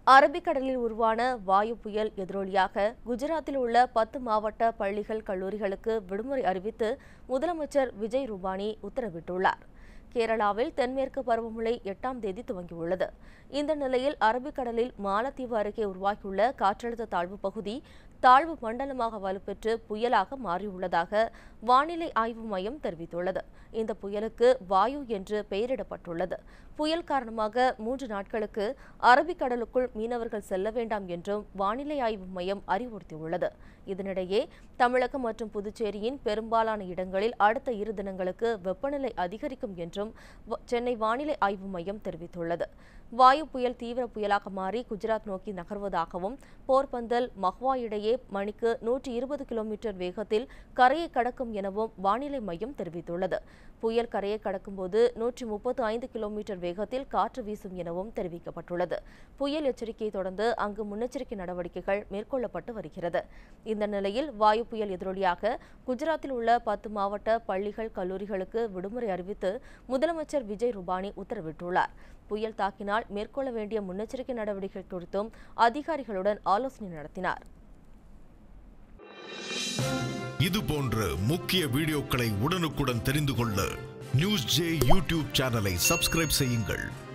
அரபிக்கடலில் உருவான வாயு புயல் எதிரொலியாக குஜராத்தில் உள்ள 10 மாவட்ட பள்ளிகள், கல்லூரிகளுக்கு விடுமுறை அறிவித்து முதலமைச்சர் விஜய் ரூபானி உத்தரவிட்டுள்ளார். கேரளாவில் தென்மேற்கு பருவமழை 8ஆம் தேதி துவங்கியுள்ளது. இந்த நிலையில் அரபிக்கடலில் மாலத்தீவு அருகே உருவாகியுள்ள காற்றழுத்த தாழ்வு பகுதி தாழ்வு மண்டலமாக வலுப்பெற்று புயலாக மாறியுள்ளதாக வானிலை ஆய்வு மையம் தெரிவித்துள்ளது. இந்த புயலுக்கு வாயு என்று பெயரிடப்பட்டுள்ளது. புயல் காரணமாக 3 நாட்களுக்கு அரபிக்கடலுக்குள் மீனவர்கள் செல்ல வேண்டாம் என்றும் வானிலை ஆய்வு மையம் அறிவுறுத்தியுள்ளது. இதனிடையே தமிழகம் மற்றும் புதுச்சேரியின் பெரும்பாலான இடங்களில் அடுத்த 2 தினங்களுக்கு வெப்பநிலை அதிகரிக்கும் என்றும் சென்னை வானிலை ஆய்வு மையம் தெரிவித்துள்ளது. வாயு புயல் தீவிர புயலாக மாறி குஜராத் நோக்கி நகர்வதாகவும் போர்பந்தல், மஹ்வா இடையே மணிக்கு 120 கிலோமீட்டர் வேகத்தில் கரையை கடக்கும் எனவும் வானிலை மையம் தெரிவித்துள்ளது. புயல் கரையை கடக்கும்போது 135 கிலோமீட்டர் வேகத்தில் காற்று வீசும் எனவும் தெரிவிக்கப்பட்டுள்ளது. புயல் எச்சரிக்கையை தொடர்ந்து அங்கு முன்னெச்சரிக்கை நடவடிக்கைகள் மேற்கொள்ளப்பட்டு வருகிறது. இந்த நிலையில் வாயு புயல் எதிரொலியாக குஜராத்தில் உள்ள 10 மாவட்ட பள்ளிகள், கல்லூரிகளுக்கு விடுமுறை அறிவித்து முதலமைச்சர் விஜய் ரூபானி உத்தரவிட்டுள்ளார். புயல் தாக்கினால் மேற்கொள்ள வேண்டிய முன்னெச்சரிக்கை நடவடிக்கைகள் குறித்தும் அதிகாரிகளுடன் ஆலோசனை நடத்தினார். இது போன்ற முக்கிய வீடியோக்களை உடனுக்குடன் தெரிந்து கொள்ள நியூஸ் ஜே யூடியூப் சேனலை சப்ஸ்கிரைப் செய்யுங்கள்.